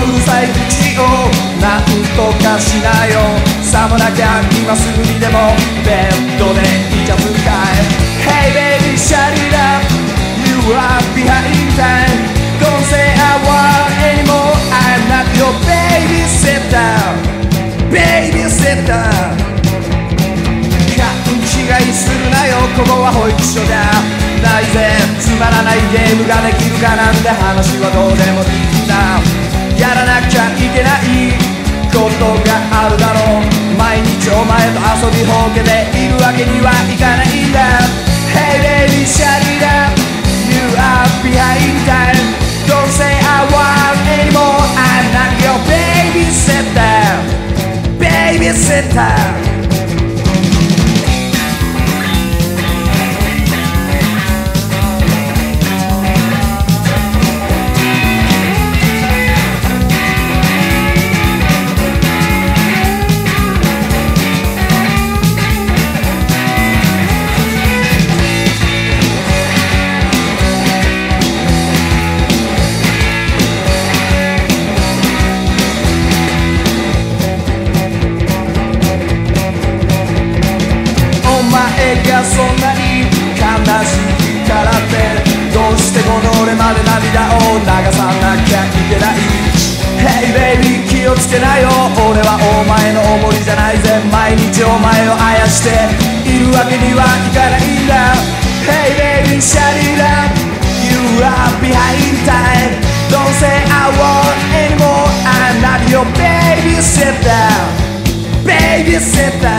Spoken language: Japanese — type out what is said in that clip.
うるさい口をなんとかしなよ。さもなきゃ今すぐにでもベッドでイチャつかえ。 Hey baby shut it up, you are behind time. Don't say I want anymore, I'm not your babysitter. Babysitter 勘違いするなよ、ここは保育所だ。ないぜつまらないゲームができるかなんて話はどうでもいいんだ。やらなきゃいけないことがあるだろう。毎日お前と遊びほうけているわけにはいかないんだ。 Hey baby shut it up, you are behind time. Don't say I want anymore, I'm not your babysitter. Babysitterそんなに悲しいからってどうしてこの俺まで涙を流さなきゃいけない。 Hey baby 気をつけなよ、俺はお前のおもりじゃないぜ。毎日お前をあやしているわけにはいかないんだ。 Hey baby shut it up, you are behind time. Don't say I want anymore, I'm not your babysitter. Babysitter